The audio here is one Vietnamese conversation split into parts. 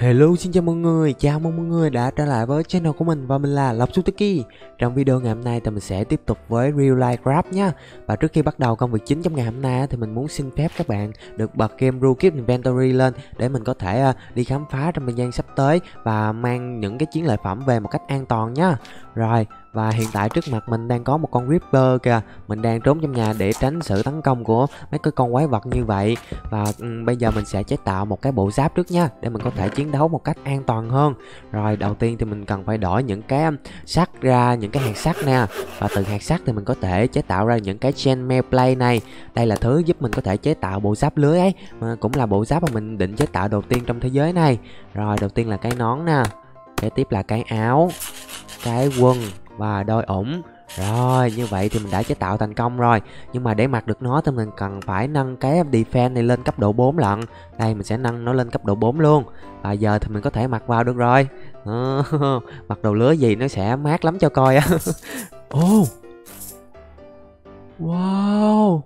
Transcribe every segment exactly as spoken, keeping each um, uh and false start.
Hello, xin chào mọi người, chào mừng mọi người đã trở lại với channel của mình và mình là Lộc Suteki. Trong video ngày hôm nay thì mình sẽ tiếp tục với Real Life Craft nha. Và trước khi bắt đầu công việc chính trong ngày hôm nay thì mình muốn xin phép các bạn được bật game Rule Inventory lên để mình có thể đi khám phá trong thời gian sắp tới và mang những cái chiến lợi phẩm về một cách an toàn nha. Rồi, và hiện tại trước mặt mình đang có một con Reaper kìa. Mình đang trốn trong nhà để tránh sự tấn công của mấy cái con quái vật như vậy. Và um, bây giờ mình sẽ chế tạo một cái bộ giáp trước nha, để mình có thể chiến đấu một cách an toàn hơn. Rồi đầu tiên thì mình cần phải đổi những cái um, sắt ra, những cái hạt sắt nè. Và từ hạt sắt thì mình có thể chế tạo ra những cái chainmail plate này. Đây là thứ giúp mình có thể chế tạo bộ giáp lưới ấy, mà cũng là bộ giáp mà mình định chế tạo đầu tiên trong thế giới này. Rồi đầu tiên là cái nón nè, kế tiếp là cái áo, cái quần và đôi ủng. Rồi như vậy thì mình đã chế tạo thành công rồi. Nhưng mà để mặc được nó thì mình cần phải nâng cái defense này lên cấp độ bốn lận. Đây mình sẽ nâng nó lên cấp độ bốn luôn. Và giờ thì mình có thể mặc vào được rồi. à, Mặc đồ lứa gì nó sẽ mát lắm cho coi á. Ô, wow.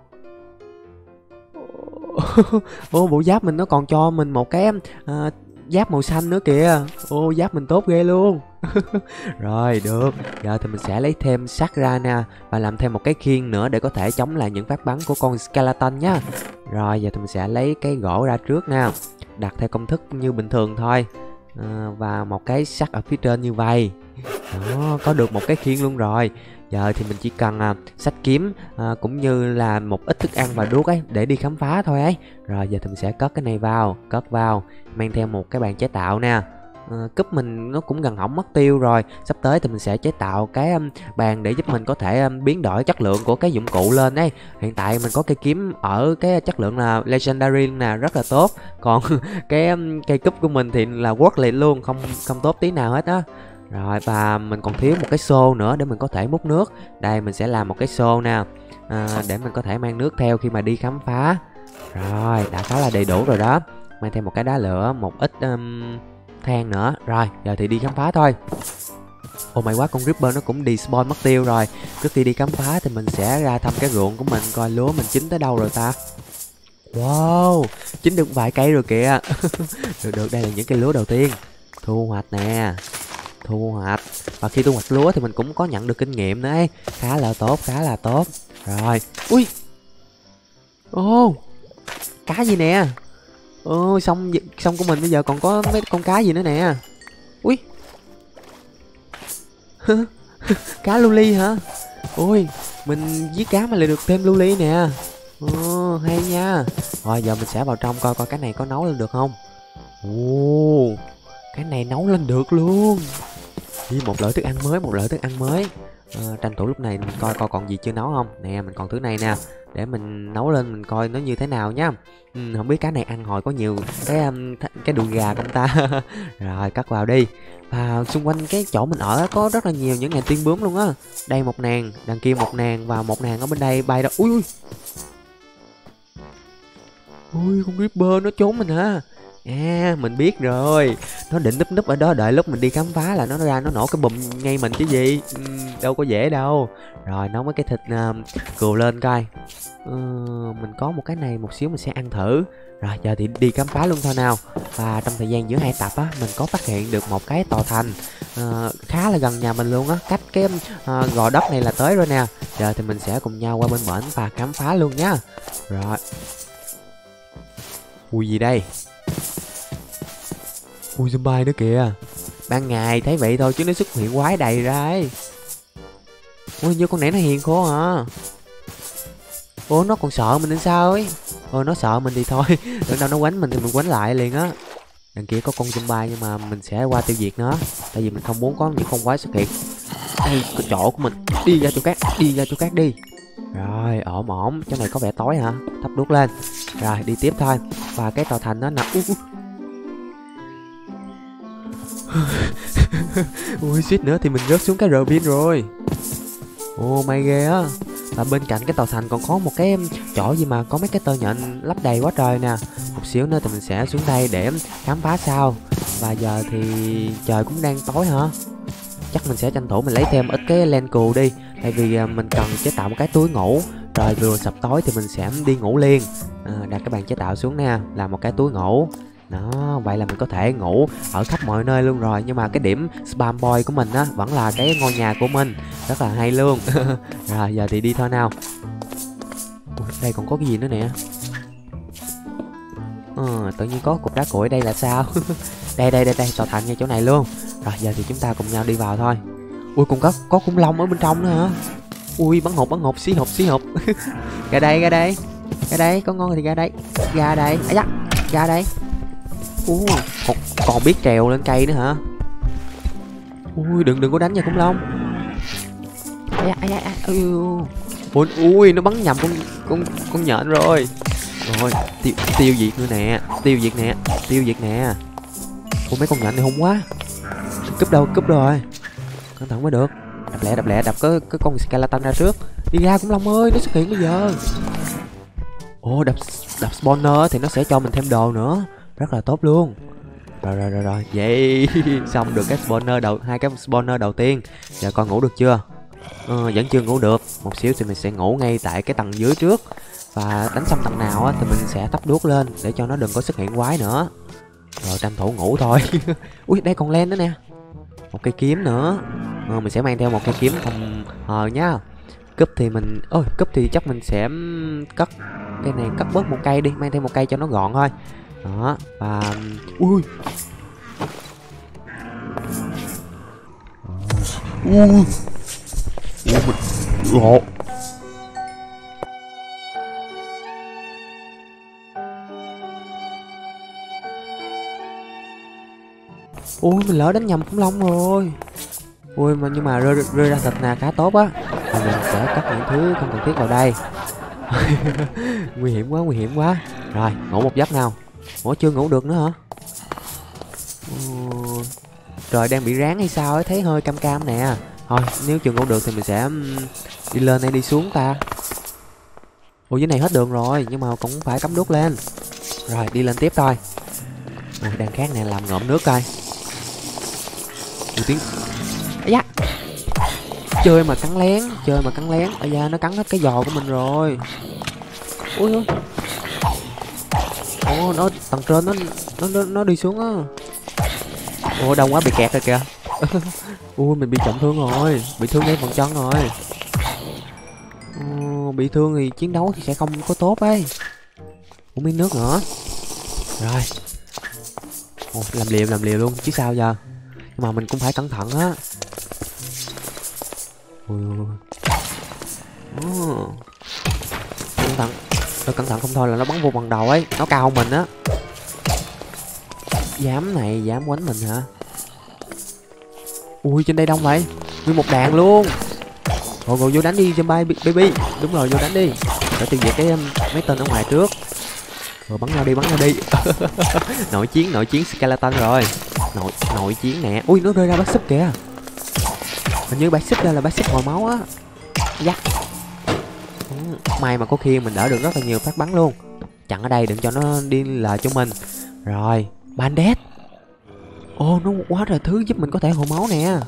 Ô, bộ giáp mình nó còn cho mình một cái uh, giáp màu xanh nữa kìa. Ô, giáp mình tốt ghê luôn. Rồi được, giờ thì mình sẽ lấy thêm sắt ra nè, và làm thêm một cái khiên nữa để có thể chống lại những phát bắn của con skeleton nhá. Rồi giờ thì mình sẽ lấy cái gỗ ra trước nè, đặt theo công thức như bình thường thôi. à, Và một cái sắt ở phía trên như vậy. Đó, có được một cái khiên luôn rồi. Giờ thì mình chỉ cần à, xách kiếm à, cũng như là một ít thức ăn và đuốc ấy để đi khám phá thôi ấy. Rồi giờ thì mình sẽ cất cái này vào, cất vào, mang theo một cái bàn chế tạo nè. À, cúp mình nó cũng gần hỏng mất tiêu rồi. Sắp tới thì mình sẽ chế tạo cái um, bàn để giúp mình có thể um, biến đổi chất lượng của cái dụng cụ lên ấy. Hiện tại mình có cây kiếm ở cái chất lượng là legendary nè, rất là tốt. Còn cái um, cây cúp của mình thì là worthless luôn, không không tốt tí nào hết á. Rồi và mình còn thiếu một cái xô nữa để mình có thể múc nước. Đây mình sẽ làm một cái xô nè, à, để mình có thể mang nước theo khi mà đi khám phá. Rồi đã khá là đầy đủ rồi đó. Mang thêm một cái đá lửa, một ít um, than nữa. Rồi giờ thì đi khám phá thôi. Ồ may quá, con Reaper nó cũng despawn mất tiêu rồi. Trước khi đi khám phá thì mình sẽ ra thăm cái ruộng của mình, coi lúa mình chín tới đâu rồi ta. Wow, chín được vài cây rồi kìa. Được được, đây là những cây lúa đầu tiên. Thu hoạch nè, thu hoạch. Và khi thu hoạch lúa thì mình cũng có nhận được kinh nghiệm nữa ấy. Khá là tốt, khá là tốt. Rồi, ui. Ô, cá gì nè. Ôi, sông sông của mình bây giờ còn có mấy con cá gì nữa nè. Ui. Cá luli hả? Ôi, mình giết cá mà lại được thêm luli nè. Ồ, hay nha. Rồi giờ mình sẽ vào trong coi coi cái này có nấu lên được không. Ồ, cái này nấu lên được luôn. Đi một loại thức ăn mới, một loại thức ăn mới. À, tranh thủ lúc này mình coi coi còn gì chưa nấu không. Nè mình còn thứ này nè, để mình nấu lên mình coi nó như thế nào nhá. ừ, Không biết cá này ăn hồi có nhiều cái um, cái đùi gà không ta. Rồi cắt vào đi. Và xung quanh cái chỗ mình ở có rất là nhiều những ngàn tiên bướm luôn á. Đây một nàng, đằng kia một nàng, và một nàng ở bên đây bay đó. Ui ui, ui con Reaper nó trốn mình hả? À mình biết rồi, nó định núp núp ở đó đợi lúc mình đi khám phá là nó ra nó nổ cái bùm ngay mình chứ gì. ừ, Đâu có dễ đâu. Rồi nấu mấy cái thịt uh, cừu lên coi. ừ, Mình có một cái này một xíu mình sẽ ăn thử. Rồi giờ thì đi khám phá luôn thôi nào. Và trong thời gian giữa hai tập á, mình có phát hiện được một cái tòa thành uh, khá là gần nhà mình luôn á, cách cái uh, gò đất này là tới rồi nè. Giờ thì mình sẽ cùng nhau qua bên bển và khám phá luôn nhá. Rồi. Ui gì đây? Ui zombie nữa kìa. Ban ngày thấy vậy thôi chứ nó xuất hiện quái đầy ra ấy. Ui như con này nó hiền khô hả? Ủa nó còn sợ mình nên sao ấy. Ôi nó sợ mình thì thôi. Đừng đâu nó quánh mình thì mình quánh lại liền á. Đằng kia có con zombie nhưng mà mình sẽ qua tiêu diệt nó, tại vì mình không muốn có những con quái xuất hiện. Đây cái chỗ của mình. Đi ra chỗ khác, đi ra chỗ khác đi. Rồi ổn ổn. Chỗ này có vẻ tối hả? Thắp đuốc lên. Rồi đi tiếp thôi. Và cái tòa thành nó nằm. Ui suýt nữa thì mình rớt xuống cái ravine rồi. Ồ may ghê á. Và bên cạnh cái tòa thành còn có một cái chỗ gì mà có mấy cái tơ nhện lấp đầy quá trời nè. Một xíu nữa thì mình sẽ xuống đây để khám phá sau. Và giờ thì trời cũng đang tối hả? Chắc mình sẽ tranh thủ mình lấy thêm ít cái len cừu đi, tại vì mình cần chế tạo một cái túi ngủ. Rồi vừa sập tối thì mình sẽ đi ngủ liền. à, Đặt cái bàn chế tạo xuống nè, làm một cái túi ngủ. Đó, vậy là mình có thể ngủ ở khắp mọi nơi luôn rồi. Nhưng mà cái điểm spam point của mình á vẫn là cái ngôi nhà của mình. Rất là hay luôn. Rồi giờ thì đi thôi nào. Ui, đây còn có cái gì nữa nè. Ờ, tự nhiên có cục đá cuội đây là sao? Đây đây đây đây, tòa thành ngay chỗ này luôn. Rồi giờ thì chúng ta cùng nhau đi vào thôi. Ui, cũng có có khủng long ở bên trong nữa hả? Ui, bắn hộp bắn hộp, xí hộp xí hộp. Ra đây ra đây. Ra đây, có ngon thì ra đây. Ra đây. À da, ra đây. Ui, còn, còn biết trèo lên cây nữa hả? Ui, đừng đừng có đánh nha khủng long. Ai da, ai da, ai da. Ui, ui, nó bắn nhầm con con con nhện rồi. Rồi, tiêu tiêu diệt nữa nè, tiêu diệt nè, tiêu diệt nè. Ủa mấy con nhện này hung quá. Cúp đâu, cúp rồi. Cẩn thận mới được. Đập lẹ, đập lẹ, đập cái cái con skeleton ra trước. Đi ra khủng long ơi, nó xuất hiện bây giờ. Ồ, đập đập spawner thì nó sẽ cho mình thêm đồ nữa. Rất là tốt luôn. Rồi rồi rồi rồi, vậy xong được cái spawner đầu, hai cái spawner đầu tiên. Giờ con ngủ được chưa? Ờ, vẫn chưa ngủ được. Một xíu thì mình sẽ ngủ ngay tại cái tầng dưới trước. Và đánh xong tầng nào á thì mình sẽ thắp đuốc lên để cho nó đừng có xuất hiện quái nữa. Rồi tranh thủ ngủ thôi. Ui, đây còn len nữa nè. Một cây kiếm nữa. Ờ, mình sẽ mang theo một cây kiếm phòng hờ nhá. Cúp thì mình, ôi cúp thì chắc mình sẽ cất cây này, cất bớt một cây đi, mang thêm một cây cho nó gọn thôi. Đó, và ui. Ui. Ui mình lộ. Ui mình lỡ đánh nhầm khủng long rồi. Ui mà nhưng mà rơi, rơi ra thịt nè, khá tốt á. Thì mình sẽ cất những thứ không cần thiết vào đây. Nguy hiểm quá, nguy hiểm quá. Rồi ngủ một giấc nào. Ủa chưa ngủ được nữa hả? Ồ, trời đang bị ráng hay sao ấy, thấy hơi cam cam nè. Thôi nếu chưa ngủ được thì mình sẽ đi lên hay đi xuống ta. Ủa dưới này hết đường rồi, nhưng mà cũng phải cắm đuốc lên. Rồi đi lên tiếp thôi. Ủa, đang khát nè, làm ngộm nước coi. Ủa tiếng. Ây da. Chơi mà cắn lén, chơi mà cắn lén. Ây da, nó cắn hết cái giò của mình rồi. Ui ui. Ồ, nó tầng trên nó nó nó, nó đi xuống á. Ồ, đông quá bị kẹt rồi kìa. Ui mình bị trọng thương rồi, bị thương ngay phần chân rồi. Ồ, bị thương thì chiến đấu thì sẽ không có tốt ấy. Uống miếng nước nữa. Rồi. Ồ, làm liều làm liều luôn chứ sao giờ. Nhưng mà mình cũng phải cẩn thận á. Ui. Ồ. Cẩn thận. Tôi cẩn thận không thôi là nó bắn vô bằng đầu ấy, nó cao hơn mình á. Dám này, dám quánh mình hả? Ui trên đây đông vậy, nguyên một đàn luôn. Rồi rồi vô đánh đi zombie baby. Đúng rồi, vô đánh đi. Để tiêu diệt cái um, mấy tên ở ngoài trước. Rồi bắn nhau đi, bắn nhau đi. Nội chiến, nội chiến skeleton rồi. Nội nội chiến nè. Ui nó rơi ra bát súp kìa. Hình như bát súp đây là bát súp hồi máu á. Dắt. May mà có khi mình đỡ được rất là nhiều phát bắn luôn. Chặn ở đây đừng cho nó đi lời cho mình. Rồi, bandit. Ô, nó quá trời thứ giúp mình có thể hồi máu nè.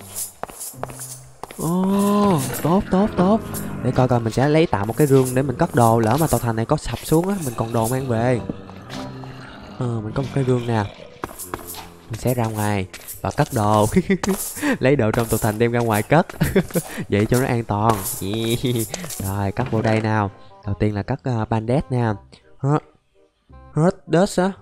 Ồ, tốt tốt tốt. Để coi coi mình sẽ lấy tạo một cái rương để mình cất đồ. Lỡ mà tòa thành này có sập xuống á, mình còn đồ mang về. Ờ, mình có một cái rương nè. Mình sẽ ra ngoài và cất đồ. Lấy đồ trong tòa thành đem ra ngoài cất. Vậy cho nó an toàn. Rồi, cất vô đây nào. Đầu tiên là cất uh, bandit nè. Red dust á.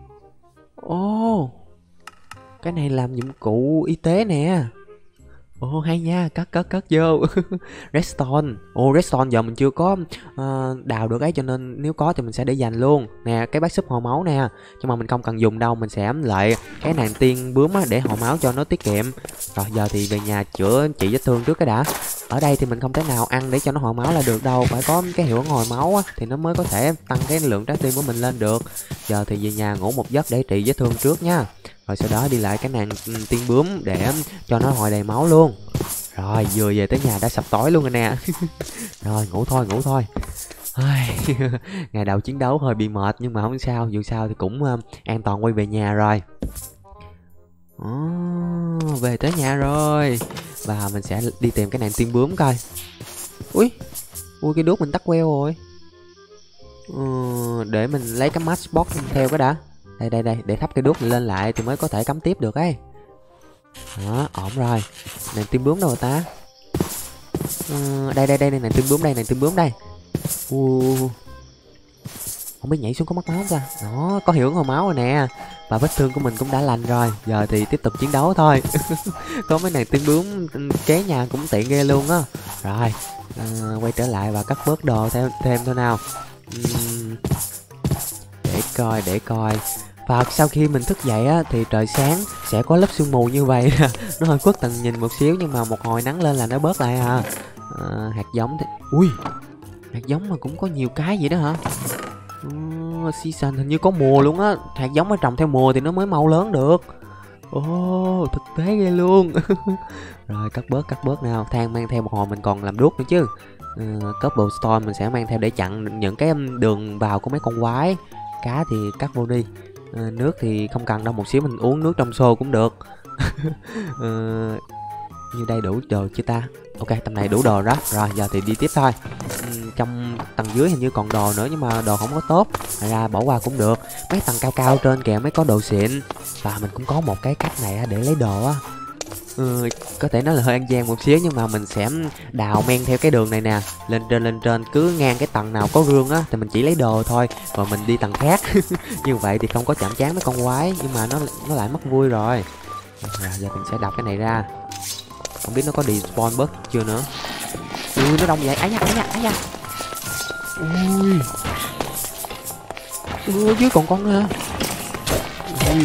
Ồ, cái này làm dụng cụ y tế nè. Ồ hay nha, cất cất cất vô. Redstone. Ồ redstone giờ mình chưa có uh, đào được ấy, cho nên nếu có thì mình sẽ để dành luôn. Nè cái bát súp hồi máu nè. Nhưng mà mình không cần dùng đâu, mình sẽ lại cái nàng tiên bướm á để hồi máu cho nó tiết kiệm. Rồi giờ thì về nhà chữa trị vết thương trước cái đã. Ở đây thì mình không thể nào ăn để cho nó hồi máu là được đâu. Phải có cái hiệu hồi máu á thì nó mới có thể tăng cái lượng trái tim của mình lên được. Giờ thì về nhà ngủ một giấc để trị vết thương trước nha. Rồi sau đó đi lại cái nàng tiên bướm để cho nó hồi đầy máu luôn. Rồi vừa về tới nhà đã sập tối luôn rồi nè. Rồi ngủ thôi ngủ thôi. Ngày đầu chiến đấu hơi bị mệt nhưng mà không sao, dù sao thì cũng uh, an toàn quay về nhà rồi. Oh, về tới nhà rồi. Và mình sẽ đi tìm cái nàng tiên bướm coi. Ui, ui cái đuốc mình tắt queo rồi. Ừ, để mình lấy cái matchbox theo cái đã. Đây đây đây, để thắp cây đuốc này lên lại thì mới có thể cắm tiếp được ấy. Đó, ổn rồi. Nàng tiên bướm đâu rồi ta? Ừ, đây đây đây này, nàng tiên bướm đây, nàng tiên bướm đây. Uh. Không biết nhảy xuống có mất máu không ta? Đó, có hiệu ứng hồi máu rồi nè. Và vết thương của mình cũng đã lành rồi. Giờ thì tiếp tục chiến đấu thôi. Có mấy nàng tiên bướm kế nhà cũng tiện ghê luôn á. Rồi, à, quay trở lại và cắt bớt đồ thêm, thêm thôi nào. uhm, Để coi, để coi. Và sau khi mình thức dậy á, thì trời sáng sẽ có lớp sương mù như vậy. Nó hơi khuất tầm nhìn một xíu, nhưng mà một hồi nắng lên là nó bớt lại à. à hạt giống thì... Ui, hạt giống mà cũng có nhiều cái vậy đó hả? Uh, season hình như có mùa luôn á. Hạt giống mà trồng theo mùa thì nó mới mau lớn được. Ồ, oh, thực tế ghê luôn. Rồi cắt bớt, cắt bớt nào. Than mang theo một hồi mình còn làm đuốc nữa chứ. uh, Cobblestone mình sẽ mang theo để chặn những cái đường vào của mấy con quái. Cá thì cắt vô đi. uh, Nước thì không cần đâu, một xíu mình uống nước trong xô cũng được. uh, Như đây đủ đồ chưa ta? Ok, tầm này đủ đồ đó. Rồi giờ thì đi tiếp thôi. uhm, Trong tầng dưới hình như còn đồ nữa, nhưng mà đồ không có tốt, ngoài ra bỏ qua cũng được. Mấy tầng cao cao trên kìa mới có đồ xịn. Và mình cũng có một cái cách này để lấy đồ á. ừ, Có thể nói là hơi ăn gian một xíu, nhưng mà mình sẽ đào men theo cái đường này nè, lên trên lên trên, cứ ngang cái tầng nào có gương á thì mình chỉ lấy đồ thôi, rồi mình đi tầng khác. Như vậy thì không có chạm trán mấy con quái, nhưng mà nó nó lại mất vui rồi. Rồi giờ mình sẽ đọc cái này ra. Không biết nó có despawn bớt chưa nữa. Ui, nó đông vậy. Ấy da, ấy da, ấy da. Ui. Ui, dưới còn con nữa. Ui.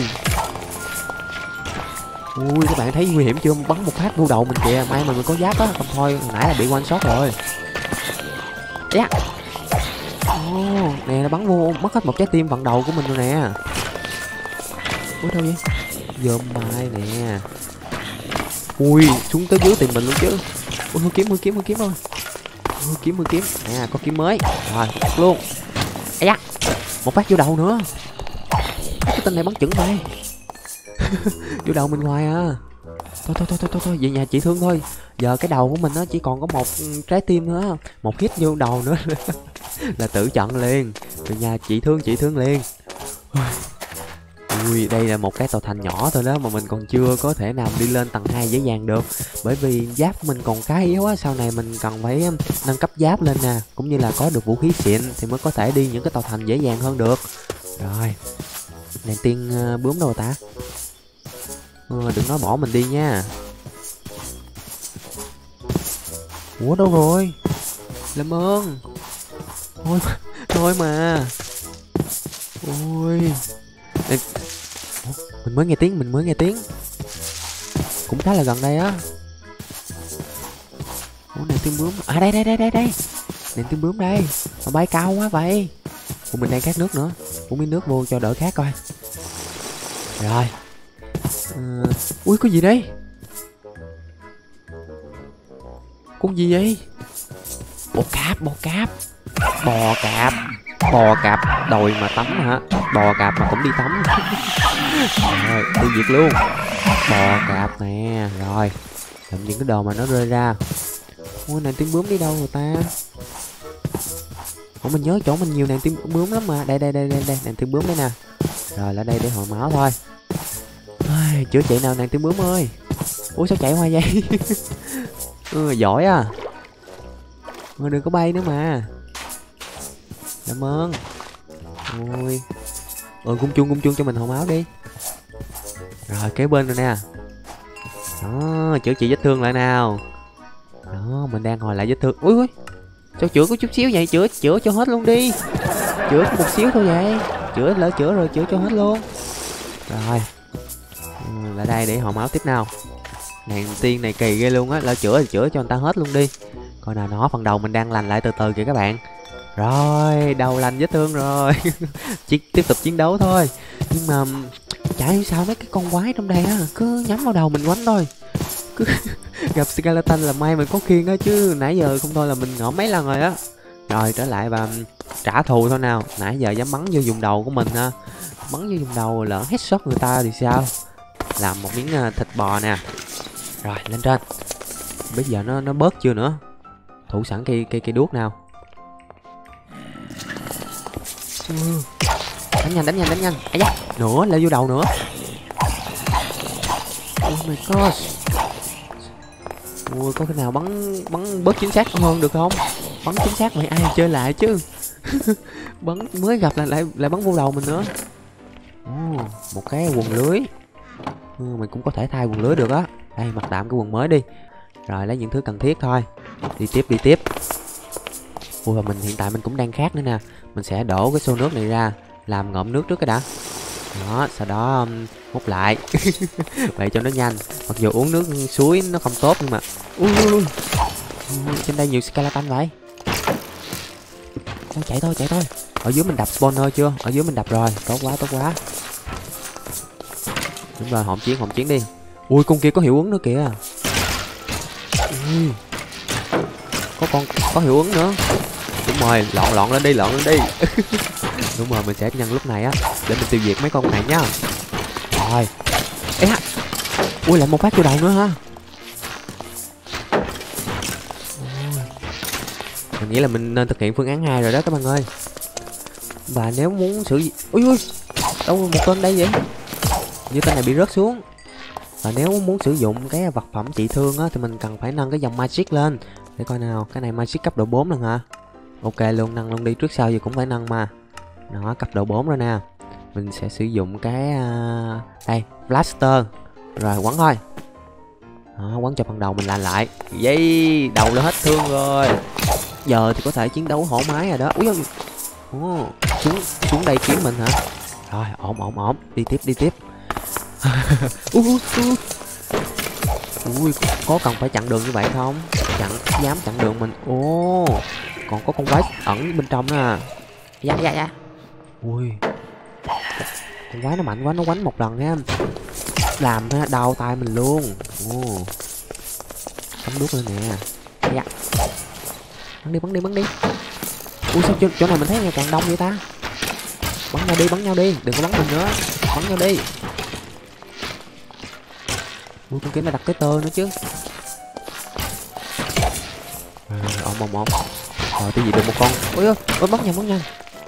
Ui, các bạn thấy nguy hiểm chưa? Bắn một phát vô đầu mình kìa. May mà mình có giáp á, không thôi hồi nãy là bị one shot rồi. Yeah. Oh, nè, nó bắn vô mất hết một trái tim phần đầu của mình rồi nè. Ui, đâu vậy? Dơm mai nè. Ui, xuống tới dưới tìm mình luôn chứ. Ui, hư kiếm, hư kiếm, hư kiếm thôi. Hư kiếm, hư kiếm. Nè, có kiếm mới. Rồi, bắt luôn. Ây da, một phát vô đầu nữa. Cái tên này bắn chuẩn vậy. Vô đầu mình hoài à. Thôi, thôi, thôi, thôi, thôi, thôi, về nhà trị thương thôi. Giờ cái đầu của mình nó chỉ còn có một trái tim nữa. Một hit vô đầu nữa là tử trận liền. Về nhà trị thương, trị thương liền. Ui, đây là một cái tòa thành nhỏ thôi đó, mà mình còn chưa có thể nào đi lên tầng hai dễ dàng được. Bởi vì giáp của mình còn khá yếu á, sau này mình cần phải nâng cấp giáp lên nè, cũng như là có được vũ khí xịn thì mới có thể đi những cái tòa thành dễ dàng hơn được. Rồi, đèn tiên uh, bướm đâu ta? Ừ, đừng nói bỏ mình đi nha. Ủa đâu rồi? Làm ơn. Thôi mà, thôi mà. Ôi. Ê, mình mới nghe tiếng, mình mới nghe tiếng. Cũng khá là gần đây á. Ủa, này tiên bướm. À đây đây đây đây đây. Này tiên bướm đây. Mà bay cao quá vậy. Ủa, mình đang khát nước nữa. Uống miếng nước vô cho đỡ khát coi. Rồi. À, ui có gì đây? Con gì vậy? Bò cạp, bò cạp. Bò cạp. Bò cạp đòi mà tắm hả? Bò cạp mà cũng đi tắm. Rồi, tiêu diệt luôn. Bò cạp nè. Rồi, làm những cái đồ mà nó rơi ra. Ôi, nàng tiên bướm đi đâu rồi ta? Ủa, mình nhớ chỗ mình nhiều nàng tiên bướm lắm mà. Đây, đây, đây, đây, đây, nàng tiên bướm đây nè. Rồi, lại đây để hồi máu thôi. Ai, chữa chạy nào nàng tiên bướm ơi. Ủa, sao chạy hoài vậy? Ừ, giỏi à. Mà đừng có bay nữa mà. Cảm ơn. Ôi. Ừ, cung chuông cung chuông cho mình hồi máu đi. Rồi kế bên rồi nè. Đó, chữa trị vết thương lại nào. Đó, mình đang hồi lại vết thương. Ui ui. Sao chữa có chút xíu vậy? Chữa chữa cho hết luôn đi. Chữa có một xíu thôi vậy. Chữa lỡ chữa rồi chữa cho hết luôn. Rồi. Ừ, lại đây để hồi máu tiếp nào. Nàng tiên này kỳ ghê luôn á, lỡ chữa thì chữa cho người ta hết luôn đi. Coi nào nó, phần đầu mình đang lành lại từ từ kìa các bạn. Rồi, đầu lành vết thương rồi. Chỉ tiếp tục chiến đấu thôi. Nhưng mà chả hiểu sao mấy cái con quái trong đây á cứ nhắm vào đầu mình quánh thôi. Cứ gặp skeleton là may mình có khiên á, chứ nãy giờ không thôi là mình ngõ mấy lần rồi á. Rồi trở lại và trả thù thôi nào. Nãy giờ dám bắn vô vùng đầu của mình ha. Bắn vô vùng đầu lỡ headshot người ta thì sao? Làm một miếng thịt bò nè. Rồi lên trên. Bây giờ nó nó bớt chưa nữa. Thủ sẵn cây cây cây đuốc nào. Ừ. Đánh nhanh đánh nhanh đánh nhanh. Ây da, nữa leo vô đầu nữa. Oh my god. Ui, có cái nào bắn bắn bớt chính xác hơn được không? Bắn chính xác mày ai chơi lại chứ. Bắn mới gặp là lại lại bắn vô đầu mình nữa. Oh, một cái quần lưới. Ừ, mình cũng có thể thay quần lưới được á. Đây, mặc tạm cái quần mới đi. Rồi lấy những thứ cần thiết thôi. Đi tiếp đi tiếp. Ui, và mình hiện tại mình cũng đang khát nữa nè. Mình sẽ đổ cái xô nước này ra, làm ngộm nước trước cái đã. Đó, sau đó um, hút lại. Vậy cho nó nhanh. Mặc dù uống nước suối nó không tốt nhưng mà ui, ui, ui. Ui, trên đây nhiều skeleton vậy. Thôi chạy thôi chạy thôi. Ở dưới mình đập spawner chưa? Ở dưới mình đập rồi. Tốt quá tốt quá. Đúng rồi, hỗn chiến hỗn chiến đi. Ui, con kia có hiệu ứng nữa kìa. Ui. Có con có hiệu ứng nữa. Đúng rồi, lọn lọn lên đi, lọn lên đi. Đúng rồi, mình sẽ nhân lúc này á để mình tiêu diệt mấy con này nhá. Rồi. Ê ha. Ui, lại một phát vô đầu nữa hả? Mình nghĩ là mình nên thực hiện phương án hai rồi đó các bạn ơi. Và nếu muốn sử dụng... Ui ui, đâu một tên đây vậy? Như tên này bị rớt xuống. Và nếu muốn sử dụng cái vật phẩm trị thương á thì mình cần phải nâng cái dòng magic lên. Để coi nào, cái này magic cấp độ bốn lần hả? Ok luôn, nâng luôn đi, trước sau gì cũng phải nâng mà. Đó, cấp độ bốn rồi nè. Mình sẽ sử dụng cái uh... đây, blaster. Rồi quấn thôi. Đó, quấn cho phần đầu mình làm lại. Dây đầu đã hết thương rồi. Giờ thì có thể chiến đấu thoải mái rồi đó. Úi ơi. Ồ, xuống xuống đây kiếm mình hả? Rồi, ổn ổn ổn, đi tiếp đi tiếp. Ui, ui. Ui, có cần phải chặn đường như vậy không? Chặn, dám chặn đường mình. Ồ, còn có con quái ẩn bên trong nè. Dạ dạ dạ. Ui, con quái nó mạnh quá, nó quánh một lần ha, làm đau tay mình luôn. Ồ, cắm đuốc lên nè. Dạ. Bắn đi bắn đi bắn đi. Ui, sao chỗ, chỗ này mình thấy ngày càng đông vậy ta? Bắn nhau đi bắn nhau đi, đừng có bắn mình nữa. Bắn nhau đi. Ui, con kia nó đặt cái tơ nữa chứ. À, ổn ổn ổn. Rồi tiêu diệt được một con. Ôi ơi, ôi bắn nhanh bắn nhanh.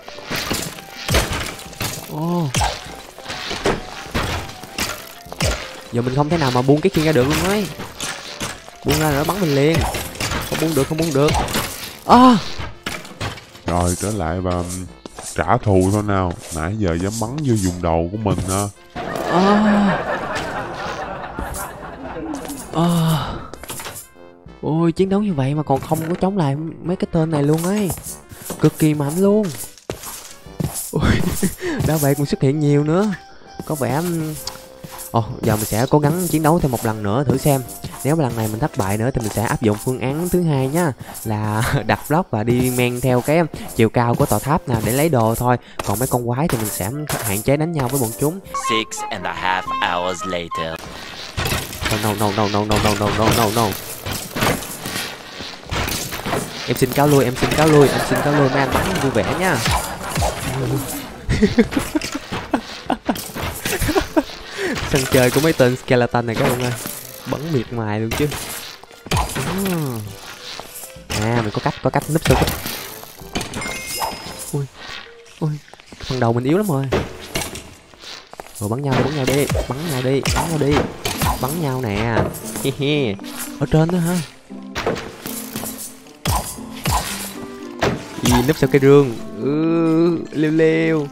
Ồ. Giờ mình không thể nào mà buông cái kia ra được luôn ấy. Buông ra rồi nó bắn mình liền. Không buông được, không buông được. À. Rồi trở lại và trả thù thôi nào. Nãy giờ dám bắn vô vùng đầu của mình ha. À. À. Ôi, chiến đấu như vậy mà còn không có chống lại mấy cái tên này luôn ấy. Cực kỳ mạnh luôn. Ôi, đã vậy cũng xuất hiện nhiều nữa. Có vẻ... Ồ, giờ mình sẽ cố gắng chiến đấu thêm một lần nữa thử xem. Nếu mà lần này mình thất bại nữa thì mình sẽ áp dụng phương án thứ hai nhá, là đặt block và đi men theo cái chiều cao của tòa tháp nào để lấy đồ thôi. Còn mấy con quái thì mình sẽ hạn chế đánh nhau với bọn chúng. Six and a half hours later. No no no no no no no no no no. Em xin cáo lui, em xin cáo lui, em xin cáo lui, mấy anh bắn vui vẻ nha. Sân chơi của mấy tên skeleton này các bạn ơi, bắn miệt mài luôn chứ. À, mình có cách, có cách núp sơ cách. Ui, ui, phần đầu mình yếu lắm rồi. Rồi bắn nhau đi, bắn nhau đi, bắn nhau đi, bắn nhau đi, bắn nhau nè. Ở trên đó hả? Gì núp sau cái rương. Ừ, leo leo.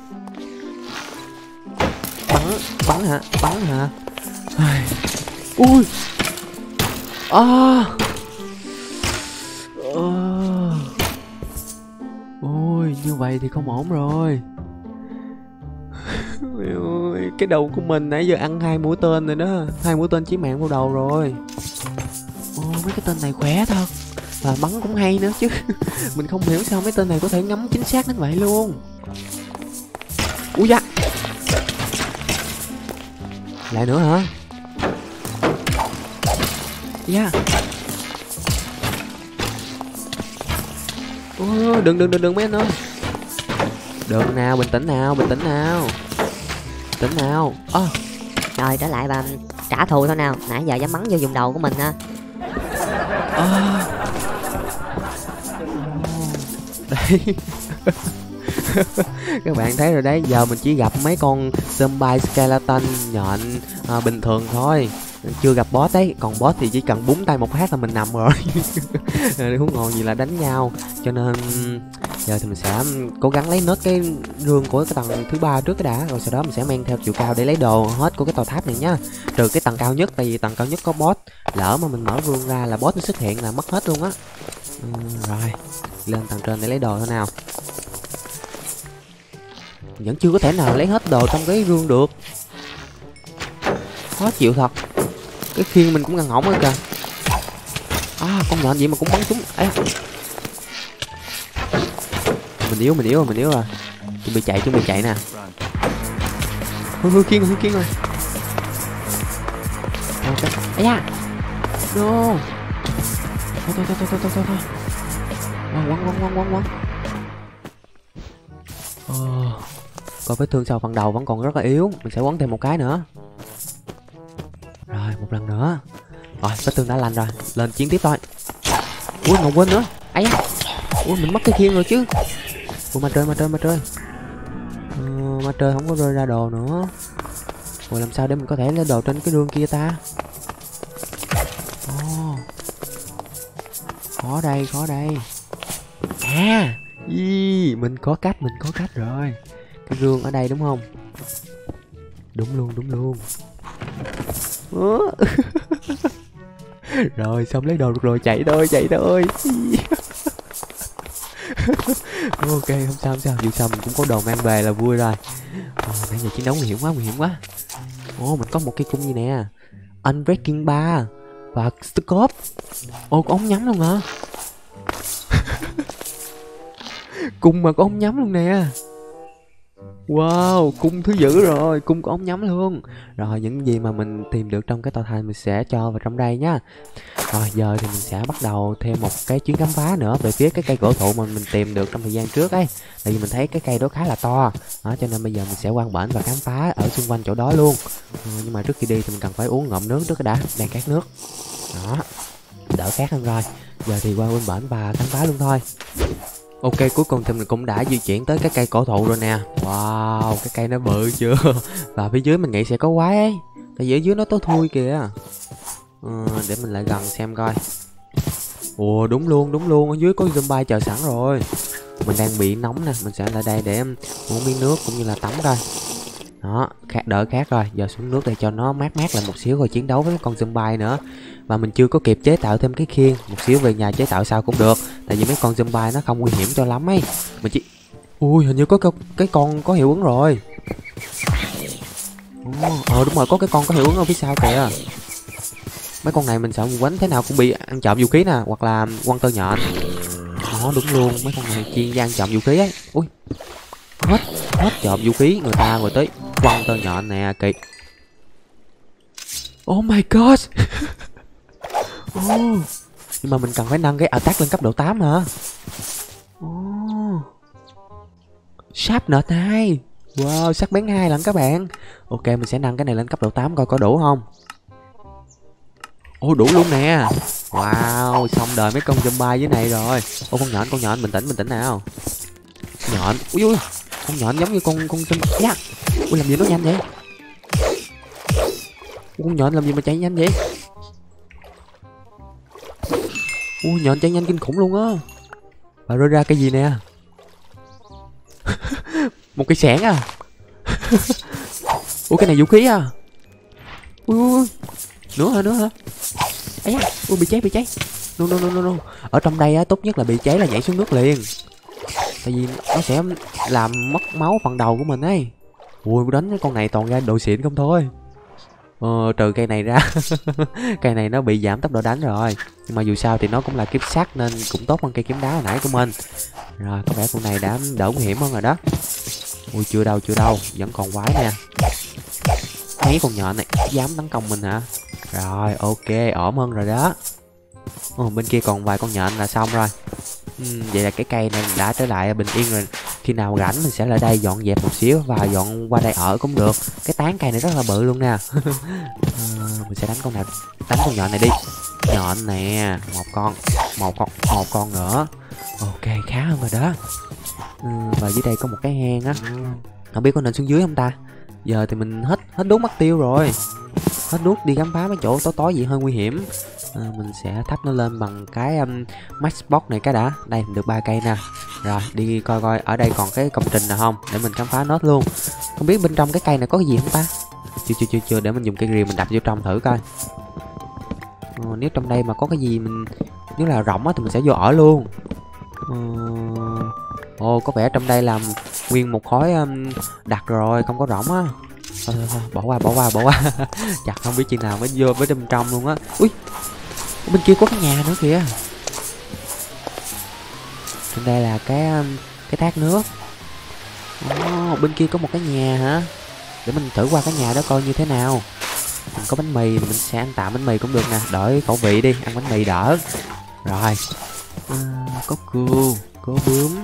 Bắn, bắn hả? Bắn hả? Ui. À. À. Ôi, như vậy thì không ổn rồi. Ôi, cái đầu của mình nãy giờ ăn hai mũi tên rồi đó, hai mũi tên chí mạng vào đầu rồi. Ôi, mấy cái tên này khỏe thật. Và bắn cũng hay nữa chứ. Mình không hiểu sao mấy tên này có thể ngắm chính xác đến vậy luôn. Ui da. Lại nữa hả? Yeah. Ôi, đừng đừng đừng đừng mấy anh ơi. Đừng nào, bình tĩnh nào, bình tĩnh nào. Bình tĩnh nào. À. Rồi trở lại và trả thù thôi nào. Nãy giờ dám bắn vô vùng đầu của mình ha. À. Đây. Các bạn thấy rồi đấy, giờ mình chỉ gặp mấy con zombie skeleton nhện à, bình thường thôi, chưa gặp boss đấy. Còn boss thì chỉ cần búng tay một phát là mình nằm rồi. Huống hồ gì là đánh nhau. Cho nên giờ thì mình sẽ cố gắng lấy nốt cái rương của cái tầng thứ ba trước cái đã, rồi sau đó mình sẽ men theo chiều cao để lấy đồ hết của cái tòa tháp này nhá. Trừ cái tầng cao nhất, tại vì tầng cao nhất có boss, lỡ mà mình mở rương ra là boss nó xuất hiện là mất hết luôn á. Ừ, rồi lên tầng trên để lấy đồ thôi nào. Vẫn chưa có thể nào lấy hết đồ trong cái rương được, khó chịu thật. Cái khiên mình cũng ngăn hỏng rồi kìa. À, con nhện gì mà cũng bắn súng. Ê, mình yếu mình yếu rồi mình yếu rồi chuẩn bị chạy chuẩn bị chạy nè. Hư hư khiên hư khiên rồi. Okay. Ây da, no. Thôi thôi thôi thôi thôi thôi thôi. Quăng quăng quăng quăng quăng quăng. Ờ, coi vết thương sau phần đầu vẫn còn rất là yếu, mình sẽ quấn thêm một cái nữa. Rồi một lần nữa. Rồi vết thương đã lành rồi, lên chiến tiếp thôi. Ui mà quên nữa. Ấy da. Ui mình mất cái khiên rồi chứ. Ui mà trời mà trời mà trời. Ờ, mà trời không có rơi ra đồ nữa. Ui làm sao để mình có thể lấy đồ trên cái rương kia ta? Oh. Khó đây khó đây. À Ý, mình có cách mình có cách rồi. Cái rương ở đây đúng không? Đúng luôn đúng luôn. Rồi xong lấy đồ được rồi, chạy thôi chạy thôi. Ok không sao không sao, dù sao mình cũng có đồ mang về là vui rồi. À, nãy giờ chiến đấu nguy hiểm quá nguy hiểm quá. Ồ mình có một cái cung gì nè, Unbreaking ba và scope. Ồ có ống nhắm luôn hả? Cung mà có ống nhắm luôn nè. Wow, cung thứ dữ rồi, cung có ống nhắm luôn. Rồi những gì mà mình tìm được trong cái tòa thành mình sẽ cho vào trong đây nhá. Rồi giờ thì mình sẽ bắt đầu thêm một cái chuyến khám phá nữa về phía cái cây cổ thụ mà mình tìm được trong thời gian trước ấy. Tại vì mình thấy cái cây đó khá là to đó, cho nên bây giờ mình sẽ quan bển và khám phá ở xung quanh chỗ đó luôn. Ừ, nhưng mà trước khi đi thì mình cần phải uống ngụm nước trước cái đã, đang khát nước. Đó, đỡ khát hơn rồi. Giờ thì qua bên bển và khám phá luôn thôi. Ok, cuối cùng thì mình cũng đã di chuyển tới cái cây cổ thụ rồi nè. Wow, cái cây nó bự chưa? Và phía dưới mình nghĩ sẽ có quái ấy. Tại vì ở dưới nó tối thui kìa. Ừ, để mình lại gần xem coi. Ồ, đúng luôn, đúng luôn. Ở dưới có zombie chờ sẵn rồi. Mình đang bị nóng nè. Mình sẽ lại đây để uống miếng nước cũng như là tắm coi. Đó, khát đỡ khát rồi. Giờ xuống nước để cho nó mát mát lại một xíu rồi chiến đấu với con zombie nữa. Mà mình chưa có kịp chế tạo thêm cái khiên. Một xíu về nhà chế tạo sao cũng được. Tại vì mấy con zombie nó không nguy hiểm cho lắm ấy. Mình chỉ... Ui hình như có cái, cái con có hiệu ứng rồi. Ờ đúng rồi, có cái con có hiệu ứng ở phía sau kìa. Mấy con này mình sợ mình quánh thế nào cũng bị ăn trộm vũ khí nè, hoặc là quăng tơ nhện. Đó đúng luôn, mấy con này chuyên gia ăn trộm vũ khí ấy. Ui hết hết trộm vũ khí người ta rồi tới quăng tơ nhện nè, kỳ. Oh my god. Oh. Nhưng mà mình cần phải nâng cái attack lên cấp độ tám hả? Oh. Sharpness hai. Wow, sắc bén hai lần các bạn. Ok, mình sẽ nâng cái này lên cấp độ tám coi có đủ không. Ồ, đủ luôn nè. Wow, xong đời mấy con zombie dưới này rồi. Ô, con nhện, con nhện, bình tĩnh, bình tĩnh nào. Nhện, ui ui, con nhện giống như con con zombie. Yeah. Ui, làm gì nó nhanh vậy? Con nhện làm gì mà chạy nhanh vậy? Ui, nhện chạy nhanh kinh khủng luôn á. Và rơi ra cái gì nè? Một cây xẻng à? Ủa cái này vũ khí à? Ui, ui, ui. Nữa hả, nữa hả? Ấy da, ui bị cháy, bị cháy. No, no, no, no, no. Ở trong đây á, tốt nhất là bị cháy là nhảy xuống nước liền. Tại vì nó sẽ làm mất máu phần đầu của mình ấy. Ui, đánh cái con này toàn ra đồ xịn không thôi. Ờ, trừ cây này ra. Cây này nó bị giảm tốc độ đánh rồi. Nhưng mà dù sao thì nó cũng là kiếm sắt nên cũng tốt hơn cây kiếm đá hồi nãy của mình. Rồi, có vẻ con này đã đỡ nguy hiểm hơn rồi đó. Ui, chưa đâu, chưa đâu. Vẫn còn quái nè. Mấy con nhện này dám tấn công mình hả? Rồi, ok, ổn hơn rồi đó. Ồ, bên kia còn vài con nhện là xong rồi. uhm, Vậy là cái cây này đã trở lại bình yên rồi. Khi nào rảnh mình sẽ lại đây dọn dẹp một xíu và dọn qua đây ở cũng được. Cái tán cây này rất là bự luôn nè. à, Mình sẽ đánh con này, đánh con nhện này đi. Nhện nè, một con, một con, một con nữa. Ok, khá hơn rồi đó. ừ, và dưới đây có một cái hang á, không biết có nên xuống dưới không ta. Giờ thì mình hết hết đốt mất tiêu rồi, hết đốt đi khám phá mấy chỗ tối tối gì hơi nguy hiểm. À, mình sẽ thắp nó lên bằng cái um, matchbox này cái đã. Đây mình được ba cây nè. Rồi đi coi coi ở đây còn cái công trình nào không để mình khám phá nốt luôn. Không biết bên trong cái cây này có cái gì không ta. Chưa chưa chưa chưa để mình dùng cây rìu mình đập vô trong thử coi. Ờ, nếu trong đây mà có cái gì mình, nếu là rỗng á thì mình sẽ vô ở luôn. Ờ... Ồ, có vẻ trong đây làm nguyên một khối um, đặt rồi, không có rỗng á. Thôi, thôi, thôi, bỏ qua, bỏ qua, bỏ qua. Chặt không biết chừng nào mới vô với bên trong luôn á. Ui, bên kia có cái nhà nữa kìa. Trên đây là cái um, cái thác nước. Ồ, bên kia có một cái nhà hả? Để mình thử qua cái nhà đó coi như thế nào. Mình có bánh mì, mình sẽ ăn tạm bánh mì cũng được nè. Đổi khẩu vị đi, ăn bánh mì đỡ. Rồi à, có cừu, có bướm.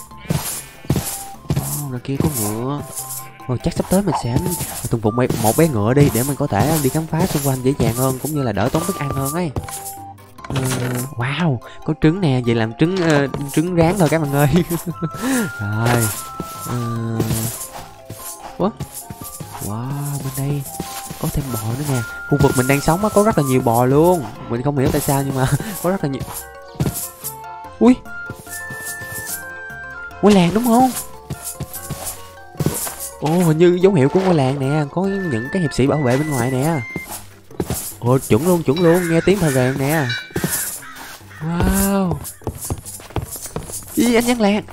Oh, đằng kia có ngựa. Rồi chắc sắp tới mình sẽ thuần phục một bé ngựa đi để mình có thể đi khám phá xung quanh dễ dàng hơn, cũng như là đỡ tốn thức ăn hơn ấy. Uh, wow, có trứng nè, vậy làm trứng uh, trứng rán thôi các bạn ơi. Rồi. Uh, Ủa? Wow, bên đây có thêm bò nữa nè. Khu vực mình đang sống á có rất là nhiều bò luôn. Mình không hiểu tại sao nhưng mà có rất là nhiều. Ui, ngôi làng đúng không? Ồ, hình như dấu hiệu của ngôi làng nè, có những cái hiệp sĩ bảo vệ bên ngoài nè. Ồ, chuẩn luôn, chuẩn luôn, nghe tiếng thờ rèn nè. Wow. Ý, anh dân làng.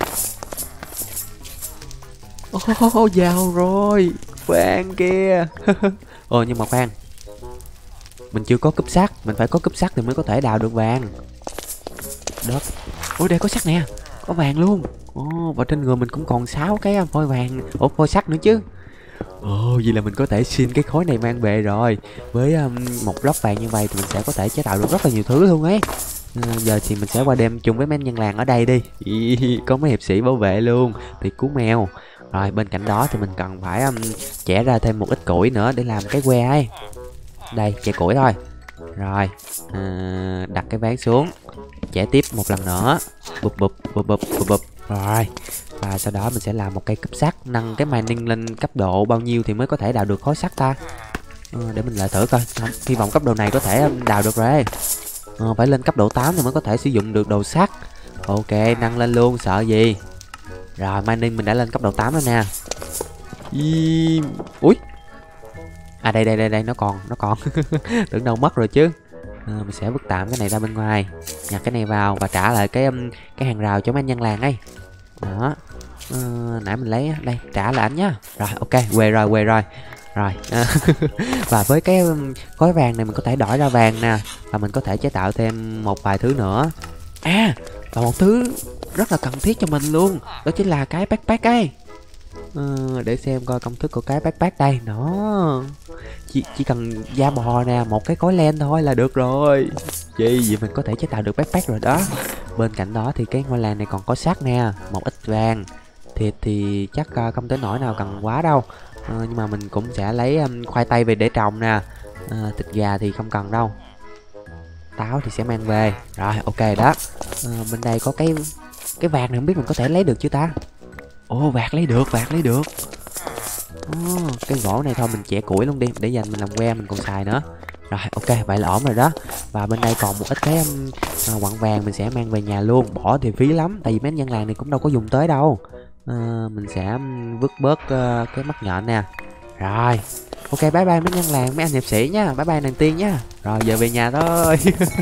Ồ, giàu rồi. Khoan kìa. Ồ, nhưng mà khoan, mình chưa có cúp sắt, mình phải có cúp sắt thì mới có thể đào được vàng. Đất. Ôi, đây có sắt nè, có vàng luôn. Ồ, và trên người mình cũng còn sáu cái phôi vàng, ủa phôi sắt nữa chứ. Ồ, vậy là mình có thể xin cái khối này mang về rồi. Với um, một block vàng như vậy thì mình sẽ có thể chế tạo được rất là nhiều thứ luôn ấy. À, giờ thì mình sẽ qua đêm chung với mấy nhân làng ở đây đi. Ý, có mấy hiệp sĩ bảo vệ luôn, thì cứu mèo. Rồi bên cạnh đó thì mình cần phải um, chẻ ra thêm một ít củi nữa để làm cái que ấy. Đây, chẻ củi thôi. Rồi à, đặt cái ván xuống, chẻ tiếp một lần nữa. Bụp bụp bụp bụp bụp bụp. Rồi, và sau đó mình sẽ làm một cây cúp sắt, nâng cái mining lên cấp độ bao nhiêu thì mới có thể đào được khối sắt ta. À, để mình lại thử coi. Không, hy vọng cấp độ này có thể đào được rồi. À, phải lên cấp độ tám thì mới có thể sử dụng được đồ sắt. Ok, nâng lên luôn, sợ gì. Rồi, mining mình đã lên cấp độ tám rồi nè. Ý... Ui. À đây đây đây đây, nó còn, nó còn. Tưởng đâu mất rồi chứ. À, mình sẽ vứt tạm cái này ra bên ngoài, nhặt cái này vào và trả lại cái um, cái hàng rào cho mấy anh nhân làng ấy. Đó. À, nãy mình lấy đây, trả lại ảnh nhá. Rồi ok, quê rồi, quê rồi. Rồi. À, và với cái um, khối vàng này mình có thể đổi ra vàng nè, và mình có thể chế tạo thêm một vài thứ nữa. À, và một thứ rất là cần thiết cho mình luôn, đó chính là cái backpack ấy. À, để xem coi công thức của cái backpack đây. Nó chỉ, chỉ cần da bò nè, một cái khối len thôi là được rồi. Gì vậy mình có thể chế tạo được backpack rồi đó. Bên cạnh đó thì cái ngôi làng này còn có sắt nè, một ít vàng. Thịt thì chắc uh, không tới nỗi nào cần quá đâu. Uh, nhưng mà mình cũng sẽ lấy um, khoai tây về để trồng nè. Uh, thịt gà thì không cần đâu. Táo thì sẽ mang về. Rồi ok đó. Uh, bên đây có cái cái vàng này, không biết mình có thể lấy được chưa ta. Ồ, vạc lấy được, vạc lấy được. Oh, cái gỗ này thôi mình chẻ củi luôn đi, để dành mình làm que mình còn xài nữa. Rồi ok, vậy là ổn rồi đó. Và bên đây còn một ít cái um, uh, quặng vàng mình sẽ mang về nhà luôn. Bỏ thì phí lắm, tại vì mấy nhân làng này cũng đâu có dùng tới đâu. uh, Mình sẽ um, vứt bớt uh, cái mắt nhện nè. Rồi ok, bye bye mấy nhân làng, mấy anh hiệp sĩ nha. Bye bye nàng tiên nha. Rồi giờ về nhà thôi.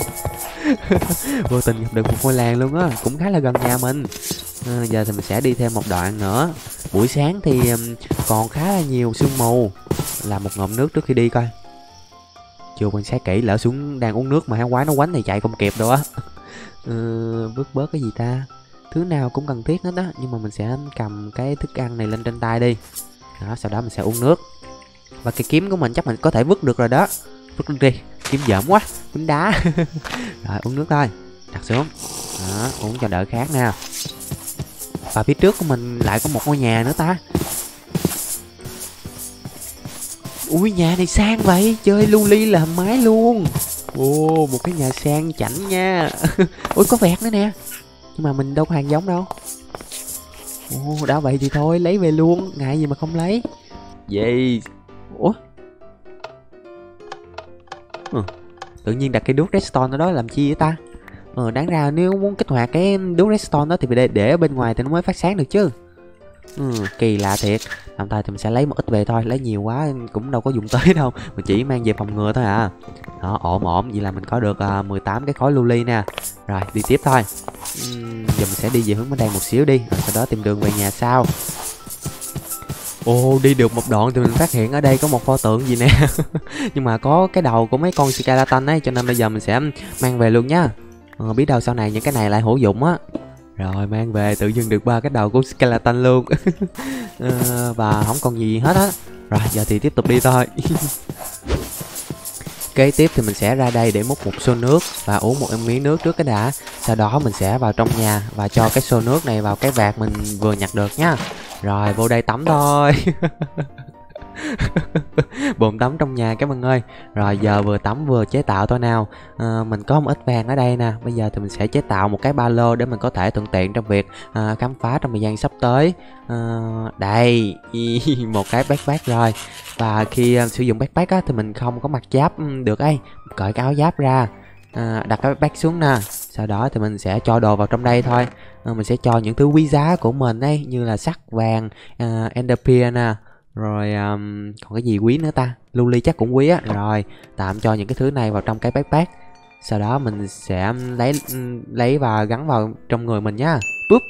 Vô tình gặp được một ngôi làng luôn á, cũng khá là gần nhà mình. À, giờ thì mình sẽ đi thêm một đoạn nữa. Buổi sáng thì um, còn khá là nhiều sương mù. Làm một ngụm nước trước khi đi coi. Chưa quan sát kỹ, lỡ xuống đang uống nước mà heo quái nó quánh thì chạy không kịp đâu á. Ừ, vứt bớt cái gì ta. Thứ nào cũng cần thiết hết á. Nhưng mà mình sẽ cầm cái thức ăn này lên trên tay đi. Đó, sau đó mình sẽ uống nước. Và cái kiếm của mình chắc mình có thể vứt được rồi đó. Vứt đi, kiếm dởm quá, kiếm đá. Rồi uống nước thôi, đặt xuống. Đó, uống cho đỡ khát nè. Và phía trước của mình lại có một ngôi nhà nữa ta. Ui, nhà này sang vậy, chơi lưu ly làm mái luôn. Ồ, một cái nhà sang chảnh nha. Ui, có vẹt nữa nè. Nhưng mà mình đâu có hàng giống đâu. Ồ, đã vậy thì thôi, lấy về luôn, ngại gì mà không lấy. Vậy. Ủa? Ừ. Tự nhiên đặt cái đuốc redstone ở đó làm chi vậy ta? Ờ, đáng ra nếu muốn kích hoạt cái đuốc redstone đó thì phải để, để ở bên ngoài thì nó mới phát sáng được chứ. Ừ, kỳ lạ thiệt. Tạm thời thì mình sẽ lấy một ít về thôi, lấy nhiều quá cũng đâu có dùng tới đâu, mình chỉ mang về phòng ngừa thôi à. Đó, ổn ổn, vậy là mình có được uh, mười tám cái khối lưu ly nè. Rồi, đi tiếp thôi. uhm, Giờ mình sẽ đi về hướng bên đây một xíu đi, rồi sau đó tìm đường về nhà sau. Ồ, đi được một đoạn thì mình phát hiện ở đây có một pho tượng gì nè. Nhưng mà có cái đầu của mấy con skeleton ấy, cho nên bây giờ mình sẽ mang về luôn nhá. Ờ, biết đâu sau này những cái này lại hữu dụng á. Rồi, mang về tự dưng được ba cái đầu của skeleton luôn. ờ, Và không còn gì hết á. Rồi, giờ thì tiếp tục đi thôi. Kế tiếp thì mình sẽ ra đây để múc một xô nước và uống một miếng nước trước cái đã. Sau đó mình sẽ vào trong nhà và cho cái xô nước này vào cái vạc mình vừa nhặt được nhá. Rồi, vô đây tắm thôi. Bồn tắm trong nhà các bạn ơi. Rồi, giờ vừa tắm vừa chế tạo thôi nào. à, Mình có một ít vàng ở đây nè. Bây giờ thì mình sẽ chế tạo một cái ba lô để mình có thể thuận tiện trong việc à, khám phá trong thời gian sắp tới. à, Đây. Một cái backpack rồi. Và khi uh, sử dụng backpack á, thì mình không có mặc giáp được ấy. Cởi cái áo giáp ra, à, đặt cái backpack xuống nè. Sau đó thì mình sẽ cho đồ vào trong đây thôi. à, Mình sẽ cho những thứ quý giá của mình ấy, như là sắt, vàng, uh, ender pearl nè. Rồi um, còn cái gì quý nữa ta? Lưu ly chắc cũng quý á. Rồi, tạm cho những cái thứ này vào trong cái backpack. Sau đó mình sẽ lấy lấy và gắn vào trong người mình nhá. Búp.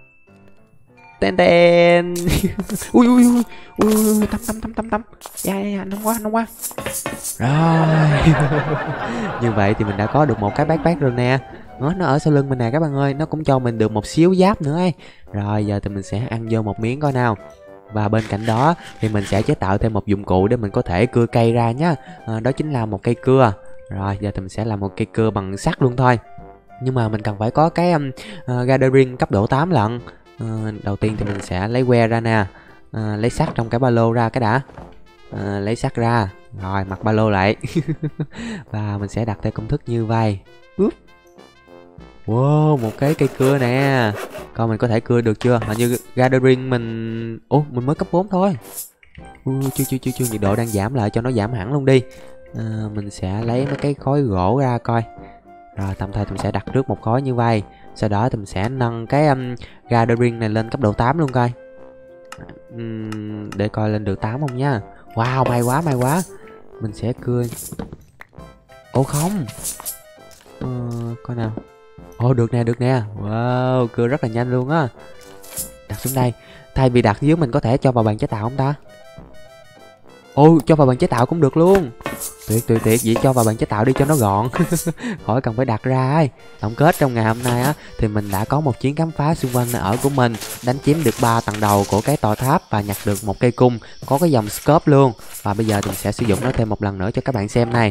Ten ten. Ui ui ui ui ui, tắm tắm tắm tắm tắm. Dạ dạ dạ, nóng quá nóng quá. Rồi. Như vậy thì mình đã có được một cái backpack rồi nè. Nó, nó ở sau lưng mình nè các bạn ơi. Nó cũng cho mình được một xíu giáp nữa ấy. Rồi, giờ thì mình sẽ ăn vô một miếng coi nào. Và bên cạnh đó thì mình sẽ chế tạo thêm một dụng cụ để mình có thể cưa cây ra nhá. à, Đó chính là một cây cưa. Rồi, giờ thì mình sẽ làm một cây cưa bằng sắt luôn thôi. Nhưng mà mình cần phải có cái um, uh, gathering cấp độ tám lận. uh, Đầu tiên thì mình sẽ lấy que ra nè. uh, Lấy sắt trong cái ba lô ra cái đã. uh, Lấy sắt ra. Rồi, mặc ba lô lại. Và mình sẽ đặt theo công thức như vậy. Úp. Wow, một cái cây cưa nè. Coi mình có thể cưa được chưa? Hình như gathering mình... Ủa, mình mới cấp bốn thôi. Ui, chưa chưa chưa chưa nhiệt độ đang giảm lại, cho nó giảm hẳn luôn đi. à, Mình sẽ lấy mấy cái khối gỗ ra coi. Rồi, tạm thời mình sẽ đặt trước một khối như vậy. Sau đó thì mình sẽ nâng cái um, gathering này lên cấp độ tám luôn coi. uhm, Để coi lên được tám không nha. Wow, may quá may quá. Mình sẽ cưa. Ồ không. ờ, Coi nào. Ồ, được nè, được nè. Wow, cưa rất là nhanh luôn á. Đặt xuống đây. Thay vì đặt dưới mình có thể cho vào bàn chế tạo không ta? Ồ, cho vào bàn chế tạo cũng được luôn. Tuyệt tuyệt tuyệt, vậy cho vào bàn chế tạo đi cho nó gọn. Khỏi cần phải đặt ra ấy. Tổng kết trong ngày hôm nay á thì mình đã có một chuyến khám phá xung quanh nơi ở của mình, đánh chiếm được ba tầng đầu của cái tòa tháp và nhặt được một cây cung có cái dòng scope luôn. Và bây giờ thì mình sẽ sử dụng nó thêm một lần nữa cho các bạn xem này.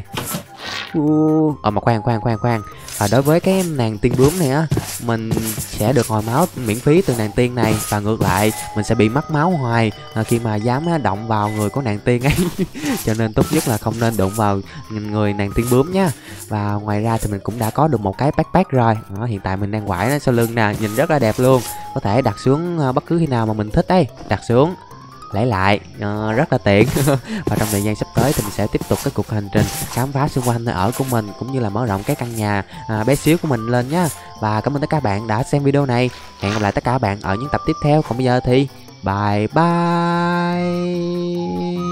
Uh, ờ mà khoan khoan khoan khoan và đối với cái nàng tiên bướm này á, mình sẽ được hồi máu miễn phí từ nàng tiên này, và ngược lại mình sẽ bị mất máu hoài à, khi mà dám á, động vào người của nàng tiên ấy. Cho nên tốt nhất là không nên đụng vào người nàng tiên bướm nha. Và ngoài ra thì mình cũng đã có được một cái backpack rồi. Đó, hiện tại mình đang quải nó sau lưng nè, nhìn rất là đẹp luôn. Có thể đặt xuống bất cứ khi nào mà mình thích ấy. Đặt xuống lấy lại, uh, rất là tiện. Và trong thời gian sắp tới thì mình sẽ tiếp tục cái cuộc hành trình khám phá xung quanh nơi ở của mình, cũng như là mở rộng cái căn nhà uh, bé xíu của mình lên nhá. Và cảm ơn tất cả các bạn đã xem video này. Hẹn gặp lại tất cả các bạn ở những tập tiếp theo. Còn bây giờ thì bye bye.